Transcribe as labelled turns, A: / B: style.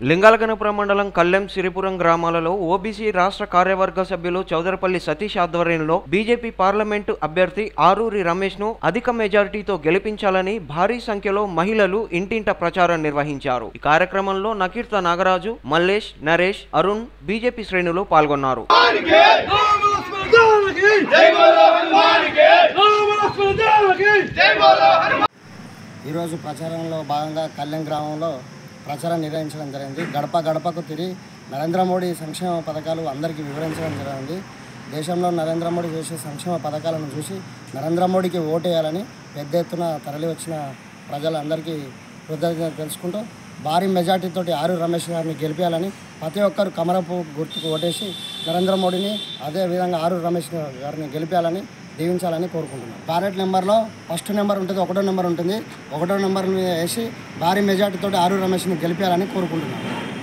A: లింగాలగనపురం మండలం కల్లెం సిరిపురం గ్రామాలలో ఓబీసీ రాష్ట్ర కార్యవర్గ సభ్యులు చౌదరపల్లి సతీష్ ఆధ్వర్యంలో బీజేపీ పార్లమెంటు అభ్యర్థి ఆరూరి రమేష్ ను అధిక మెజారిటీతో గెలిపించాలని భారీ సంఖ్యలో మహిళలు ఇంటింట ప్రచారం నిర్వహించారు। ఈ కార్యక్రమంలో నకీర్త నాగరాజు, మల్లేష్, నరేష్, అరుణ్ బీజేపీ శ్రేణులు పాల్గొన్నారు।
B: ఈరోజు ప్రచారంలో భాగంగా కల్లెం గ్రామంలో ప్రచారం నిర్వహించడం జరిగింది। గడప గడపకు తిరిగి నరేంద్ర మోడీ సంక్షేమ పథకాలు అందరికీ వివరించడం జరిగింది। దేశంలో నరేంద్ర మోడీ చేసే సంక్షేమ పథకాలను చూసి నరేంద్ర మోడీకి ఓటేయాలని పెద్ద ఎత్తున తరలి వచ్చిన ప్రజలందరికీ కృతజ్ఞత తెలుసుకుంటూ భారీ మెజార్టీతో ఆరూరి రమేష్ గారిని గెలిపించాలని ప్రతి ఒక్కరు కమరపు గుర్తుకు ఓటేసి నరేంద్ర మోడీని అదేవిధంగా ఆరూరి రమేష్ గారిని గెలిపించాలని దీవించాలని కోరుకుంటున్నాను। బ్యాలెట్ నెంబర్లో ఫస్ట్ నెంబర్ ఉంటుంది, 1వ నెంబర్ ఉంటుంది। 1వ నెంబర్ని వేసి భారీ మెజార్టీతో ఆరూరి రమేష్ని గెలిపించాలని కోరుకుంటున్నాను।